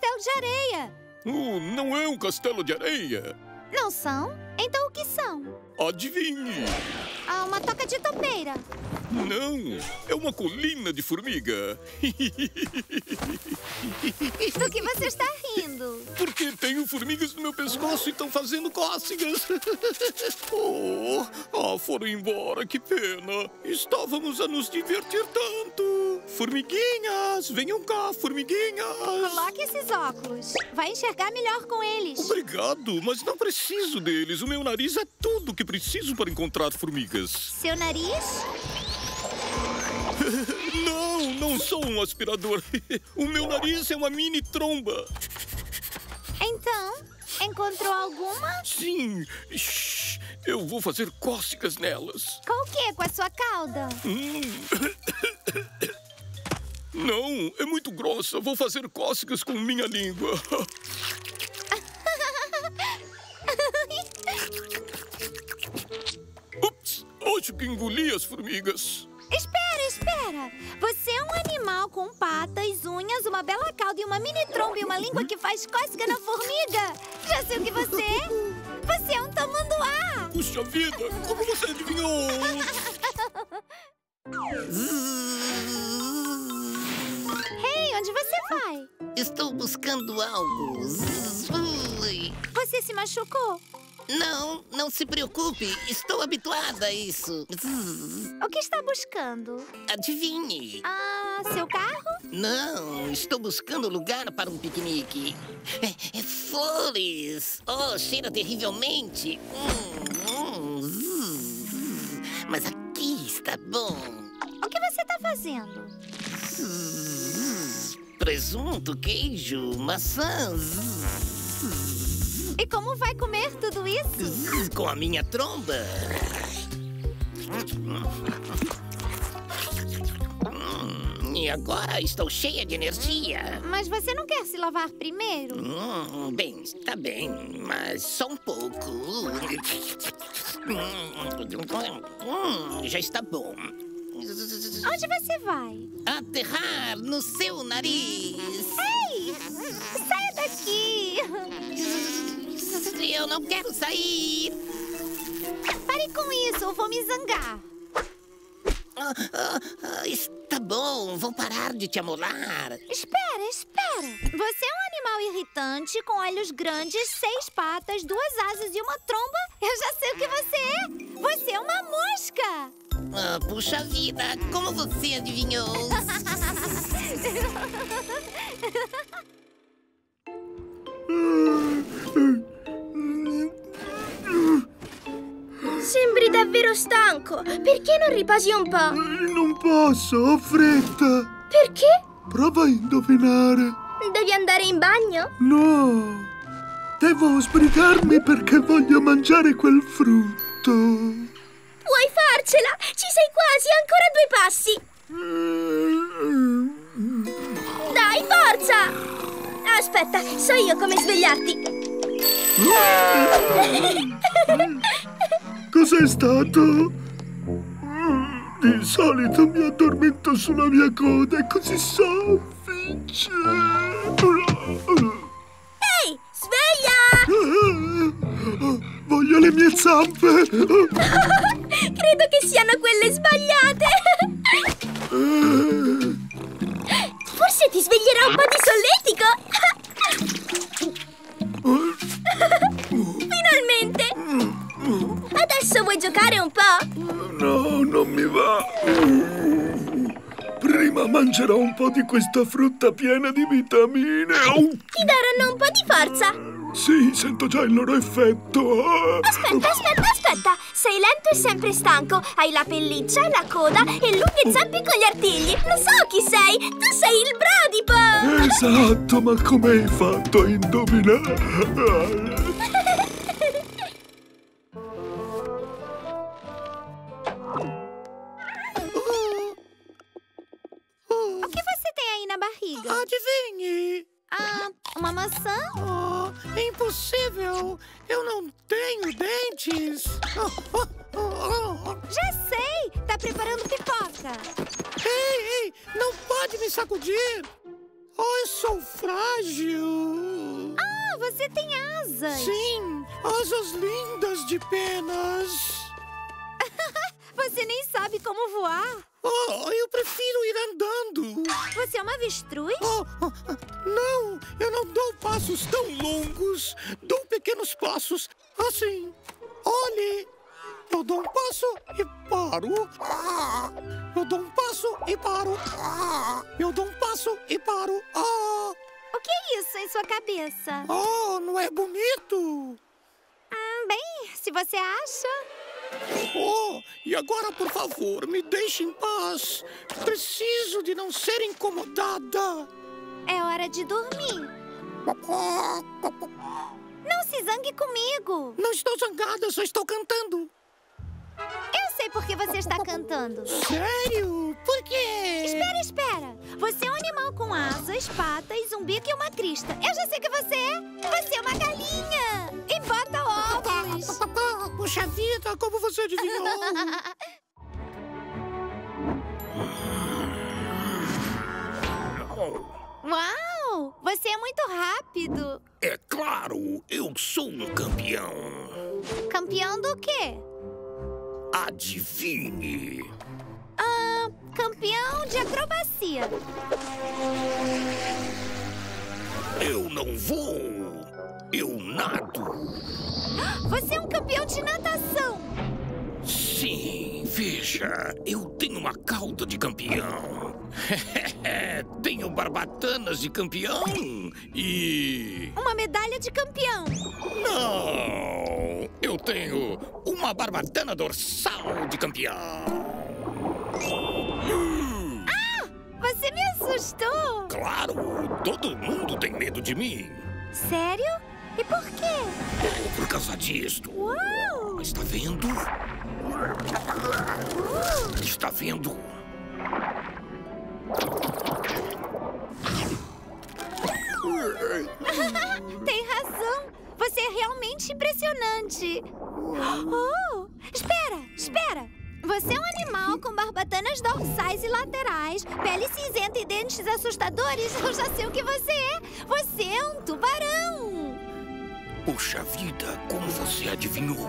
castelo de areia. Não é um castelo de areia. Não são? Então o que são? Adivinhe. Uma toca de topeira. Não, é uma colina de formiga. Do que você está rindo? Porque tenho formigas no meu pescoço e estão fazendo cócegas. Foram embora, que pena. Estávamos a nos divertir tanto. Formiguinhas, venham cá, formiguinhas. Coloque esses óculos. Vai enxergar melhor com eles. Obrigado, mas não preciso deles. O meu nariz é tudo que preciso para encontrar formigas. Seu nariz? Não sou um aspirador. O meu nariz é uma mini tromba. Então, encontrou alguma? Sim. Shhh, eu vou fazer cócegas nelas. Com o quê? Com a sua cauda? Não, é muito grossa. Vou fazer cócegas com minha língua. Ups, acho que engoli as formigas. Espera! Você é um animal com patas, unhas, uma bela cauda e uma mini tromba e uma língua que faz cócega na formiga. Já sei o que você é? Você é um tamanduá! Puxa vida, como você adivinhou? Hey, onde você vai? Estou buscando algo. Você se machucou? Não se preocupe. Estou habituada a isso. O que está buscando? Adivinhe. Seu carro? Não, estou buscando lugar para um piquenique. Flores. Oh, cheira terrivelmente. Mas aqui está bom. O que você está fazendo? Presunto, queijo, maçãs. E como vai comer tudo isso? Com a minha tromba. E agora estou cheia de energia. Mas você não quer se lavar primeiro? Bem, está bem, mas só um pouco. Já está bom. Onde você vai? Aterrar no seu nariz. Ei! Saia daqui! Eu não quero sair. Pare com isso, eu vou me zangar. Está bom, vou parar de te amolar. Espera! Você é um animal irritante com olhos grandes, 6 patas, 2 asas e uma tromba. Eu já sei o que você é. Você é uma mosca. Puxa vida, como você adivinhou? Sembri davvero stanco. Perché non riposi un po'? Non posso, ho fretta. Perché? Prova a indovinare. Devi andare in bagno? No, devo sbrigarmi perché voglio mangiare quel frutto. Puoi farcela! Ci sei quasi, ancora 2 passi! Dai, forza! Aspetta, so io come svegliarti. Cos'è stato? Di solito mi addormento sulla mia coda, è così soffice. Ehi, sveglia! Voglio le mie zampe. Credo che siano quelle sbagliate. Forse ti sveglierà un po' di solletico. Finalmente! Adesso vuoi giocare un po'? No, non mi va. Prima mangerò un po' di questa frutta piena di vitamine. Ti daranno un po' di forza. Sì, sento già il loro effetto. Aspetta. Sei lento e sempre stanco. Hai la pelliccia, la coda e lunghe zampe con gli artigli. Lo so chi sei. Tu sei il bradipo. Esatto, ma come hai fatto a indovinare? O que você tem aí na barriga? Adivinhe. Uma maçã? É impossível. Eu não tenho dentes. Já sei! Tá preparando pipoca. Ei, não pode me sacudir. Eu sou frágil. asas. Sim, asas lindas de penas. Você nem sabe como voar. Oh, eu prefiro ir andando. Você é uma avestruz? Não, eu não dou passos tão longos. Dou pequenos passos, assim. Olhe, eu dou um passo e paro. Eu dou um passo e paro. Eu dou um passo e paro. O que é isso em sua cabeça? Oh, não é bonito? Bem, se você acha... Oh, e agora, por favor, me deixe em paz. Preciso de não ser incomodada. É hora de dormir. Não se zangue comigo. Não estou zangada, só estou cantando. Eu sei por que você está cantando. Sério? Por quê? Espera. Você é um animal com asas, patas, um bico e uma crista. Eu já sei o que você é. Você é uma galinha. E bota ovos. Puxa vida, como você adivinhou? Uau! Você é muito rápido. É claro, eu sou um campeão. Campeão do quê? Adivinhe. Campeão de acrobacia. Eu não voo, eu nado. Você é um campeão de natação. Sim, veja, eu tenho uma cauda de campeão. Tenho barbatanas de campeão e... Uma medalha de campeão. Não, eu tenho uma barbatana dorsal de campeão. Você me assustou. Claro, todo mundo tem medo de mim. Sério? E por quê? Por causa disto. Uau! Está vendo? Está vendo? Tem razão. Você é realmente impressionante. Oh, espera. Você é um animal com barbatanas dorsais e laterais, pele cinzenta e dentes assustadores. Eu já sei o que você é. Você é um tubarão. Puxa vida, como você adivinhou?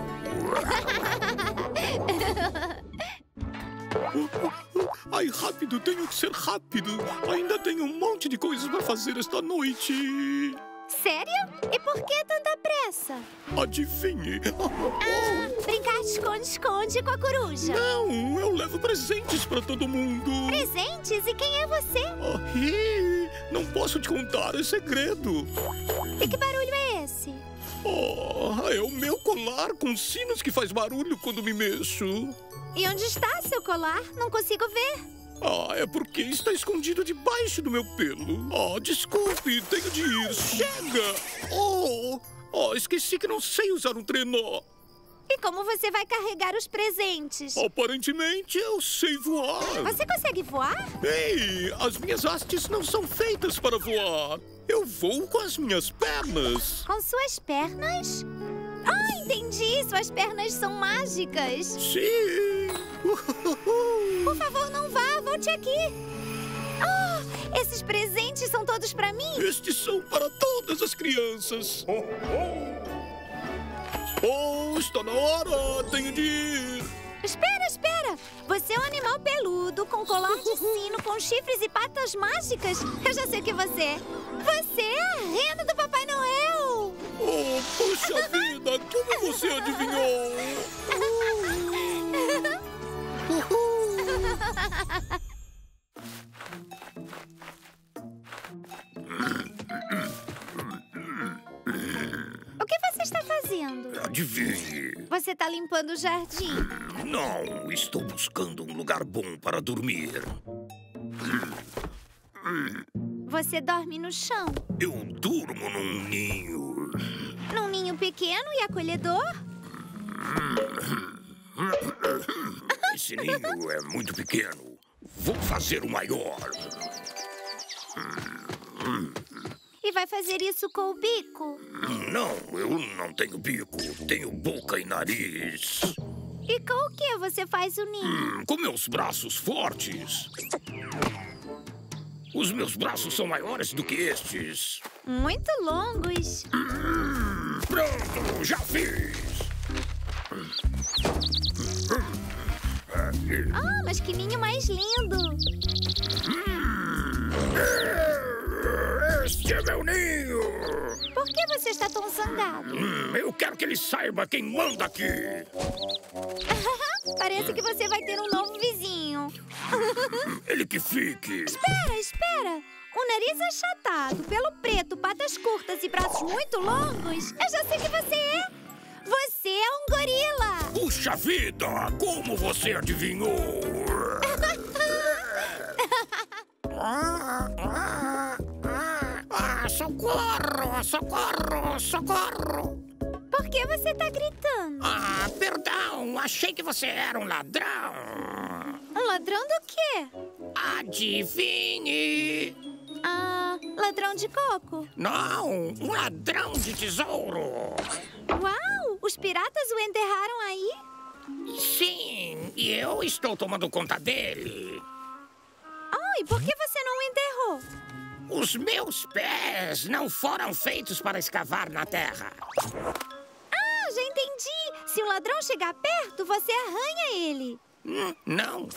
Ai, rápido, tenho que ser rápido. Ainda tenho um monte de coisas para fazer esta noite. Sério? E por que tanta pressa? Adivinhe. Brincar de esconde-esconde com a coruja. Não, eu levo presentes para todo mundo. Presentes? E quem é você? Não posso te contar, é segredo. E que barulho é esse? É o meu colar com sinos que faz barulho quando me mexo. E onde está seu colar? Não consigo ver. É porque está escondido debaixo do meu pelo. Desculpe, tenho de ir. Chega! Esqueci que não sei usar um trenó. E como você vai carregar os presentes? Aparentemente, eu sei voar. Você consegue voar? Ei, as minhas hastes não são feitas para voar. Eu voo com as minhas pernas. Com suas pernas? Entendi. Suas pernas são mágicas. Sim. Por favor, não vá. Volte aqui. Esses presentes são todos para mim? Estes são para todas as crianças. Está na hora. Tenho de ir. Espera. Você é um animal peludo, com colar de sino, com chifres e patas mágicas. Eu já sei o que você é. Você é a rena do Papai Noel. Puxa vida, como você adivinhou? O que você está fazendo? Adivinhe. Você está limpando o jardim. Não, estou buscando um lugar bom para dormir. Você dorme no chão. Eu durmo num ninho. Num ninho pequeno e acolhedor? Esse ninho é muito pequeno. Vou fazer o maior. E vai fazer isso com o bico? Não, eu não tenho bico. Tenho boca e nariz. E com o que você faz o ninho? Com meus braços fortes. Os meus braços são maiores do que estes. Muito longos. Pronto, já fiz. Ah, mas que ninho mais lindo! Este é meu ninho. Por que você está tão zangado? Eu quero que ele saiba quem manda aqui. Parece que você vai ter um novo vizinho. Ele que fique. Espera! Um nariz achatado, pelo preto, patas curtas e braços muito longos. Eu já sei que você é. Você é um gorila. Puxa vida, como você adivinhou? Socorro, socorro, socorro. Por que você tá gritando? Perdão, achei que você era um ladrão. Um ladrão do quê? Adivinhe. Ladrão de coco. Não, um ladrão de tesouro. Uau! Os piratas o enterraram aí? Sim, e eu estou tomando conta dele. E por que você não o enterrou? Os meus pés não foram feitos para escavar na terra. Já entendi. Se um ladrão chegar perto, você arranha ele. Não.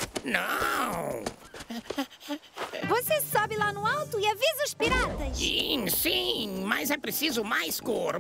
Você sobe lá no alto e avisa os piratas. Sim, mas é preciso mais cor.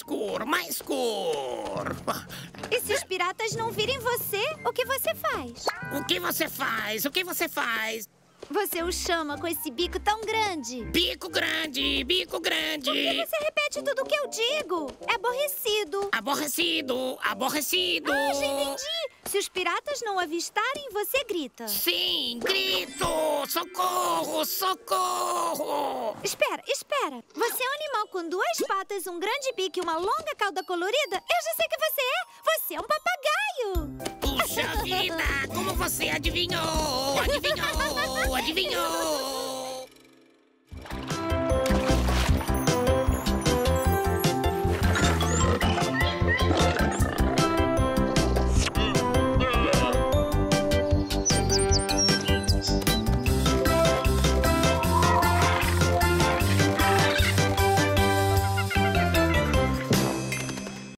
E se os piratas não virem você, o que você faz? O que você faz? Você o chama com esse bico tão grande. Bico grande. Por que você repete tudo o que eu digo? É aborrecido. Aborrecido. Já entendi. Se os piratas não o avistarem, você grita. Sim, grito. Socorro. Espera. Você é um animal com duas patas, um grande bico e uma longa cauda colorida? Eu já sei que você é. Você é um papagaio. Puxa vida, como você adivinhou?